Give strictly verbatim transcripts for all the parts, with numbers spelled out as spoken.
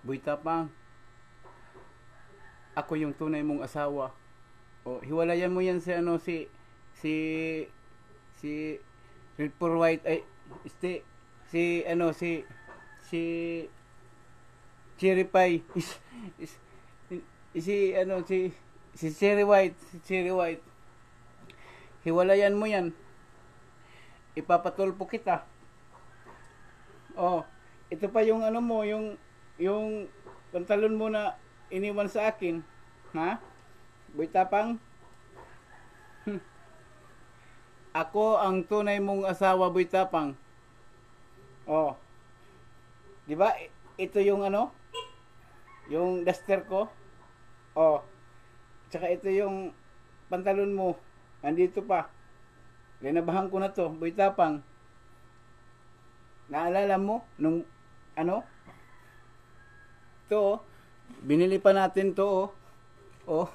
Boy Tapang, ako yung tunay mong asawa. O, hiwalayan mo yan si ano, si, si, si, Red for White, ay, este, si, ano, si, si, Cherry Pie, is, is, si, ano, si, si Cherry White, si Cherry White. Hiwalayan mo yan. Ipapatulpo kita. Oh, ito pa yung ano mo, yung, yung pantalon mo na iniwan sa akin. Ha? Boy Tapang? Hmm. Ako ang tunay mong asawa, Boy Tapang. Oh. 'Di ba? Ito yung ano? Yung duster ko. Oh. Tsaka ito yung pantalon mo. Nandito pa. Linabahan ko na to, Boy Tapang. Naalala mo nung ano? To, oh. Binili pa natin to, oh. Oh.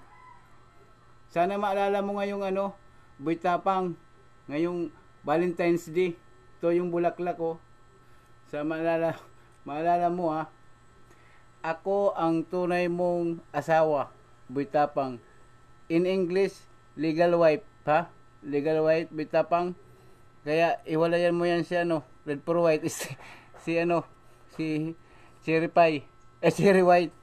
Sana maalala mo ngayong ano, Boy Tapang, ngayong Valentine's Day. Ito yung bulaklak ko. Sa maalala, maalala mo ha. Ako ang tunay mong asawa, Boy Tapang. In English, legal wife, ha? Legal wife, Boy Tapang. Kaya iwalayan mo yan si ano, Red for White, si, si ano, si Cherry Pie, eh Cherry White.